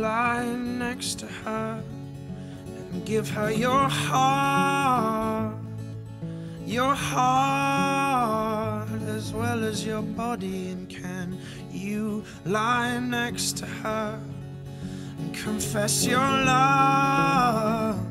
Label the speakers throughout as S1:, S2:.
S1: lie next to her and give her your heart as well as your body? And can you lie next to her and confess your love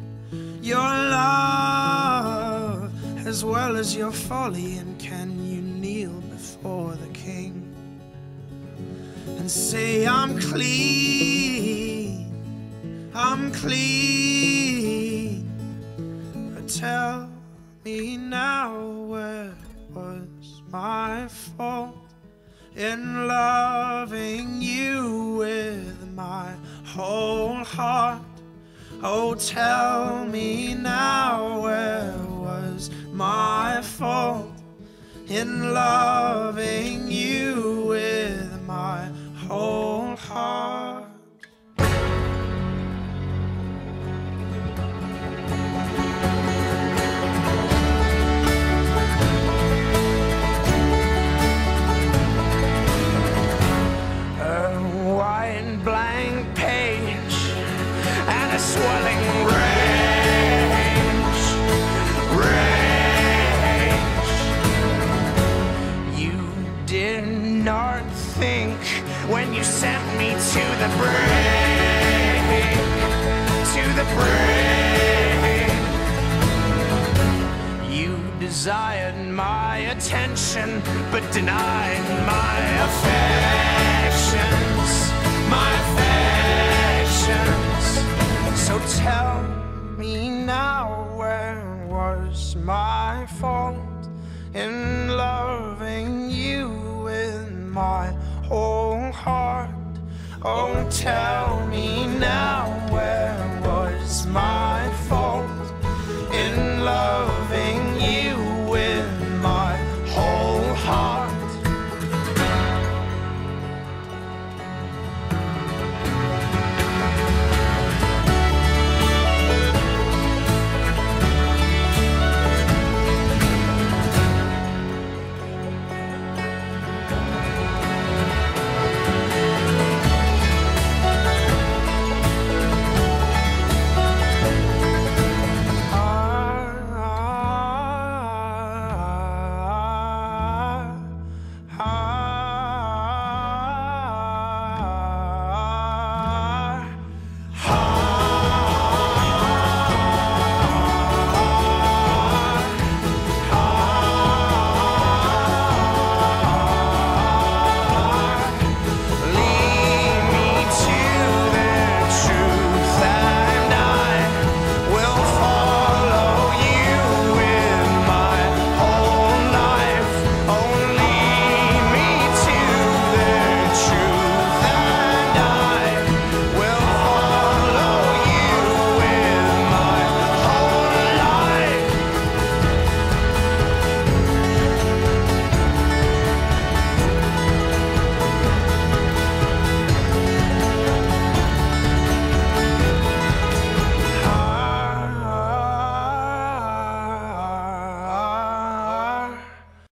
S1: as well as your folly? And can you kneel before the King and say, I'm clean, I'm clean? But tell me now, where was my fault in loving you with my whole heart? Oh, tell me now, where was my fault in loving you with my whole heart? Blank page and a swelling rage. You did not think when you sent me to the brink, You desired my attention but denied my affections. So tell me now, where was my fault in loving you with my whole heart? Oh, tell me now.